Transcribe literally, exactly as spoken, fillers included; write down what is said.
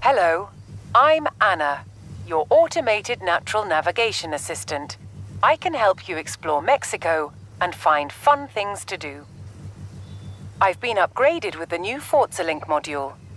Hello, I'm Anna, your automated natural navigation assistant. I can help you explore Mexico and find fun things to do. I've been upgraded with the new Forza Link module.